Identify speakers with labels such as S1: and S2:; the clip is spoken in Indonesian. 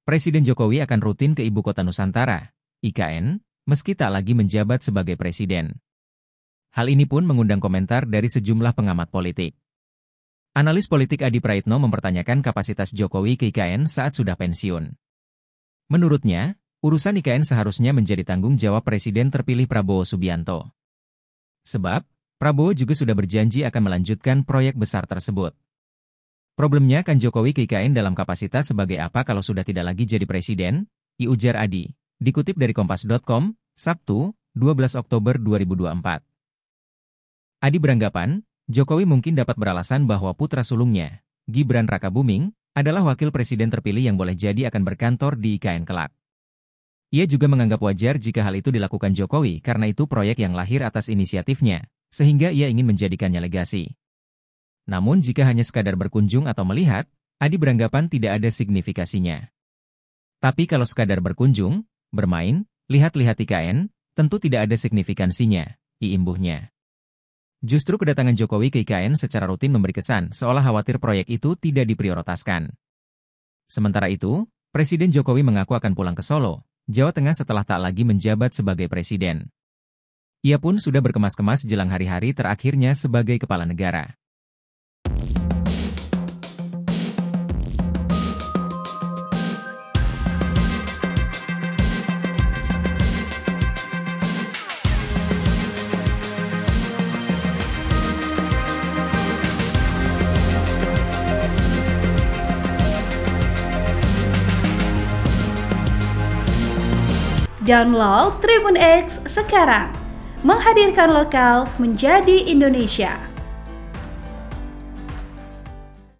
S1: Presiden Jokowi akan rutin ke Ibu Kota Nusantara, IKN, meski tak lagi menjabat sebagai presiden. Hal ini pun mengundang komentar dari sejumlah pengamat politik. Analis politik Adi Praitno mempertanyakan kapasitas Jokowi ke IKN saat sudah pensiun. Menurutnya, urusan IKN seharusnya menjadi tanggung jawab Presiden terpilih Prabowo Subianto. Sebab, Prabowo juga sudah berjanji akan melanjutkan proyek besar tersebut. Problemnya kan Jokowi ke IKN dalam kapasitas sebagai apa kalau sudah tidak lagi jadi presiden? Ujar Adi, dikutip dari Kompas.com, Sabtu, 12 Oktober 2024. Adi beranggapan, Jokowi mungkin dapat beralasan bahwa putra sulungnya, Gibran Rakabuming, adalah wakil presiden terpilih yang boleh jadi akan berkantor di IKN kelak. Ia juga menganggap wajar jika hal itu dilakukan Jokowi karena itu proyek yang lahir atas inisiatifnya, sehingga ia ingin menjadikannya legasi. Namun jika hanya sekadar berkunjung atau melihat, Adi beranggapan tidak ada signifikasinya. Tapi kalau sekadar berkunjung, bermain, lihat-lihat IKN, tentu tidak ada signifikansinya, imbuhnya. Justru kedatangan Jokowi ke IKN secara rutin memberi kesan seolah khawatir proyek itu tidak diprioritaskan. Sementara itu, Presiden Jokowi mengaku akan pulang ke Solo, Jawa Tengah setelah tak lagi menjabat sebagai presiden. Ia pun sudah berkemas-kemas jelang hari-hari terakhirnya sebagai kepala negara.
S2: Download Tribun X sekarang, menghadirkan lokal menjadi Indonesia.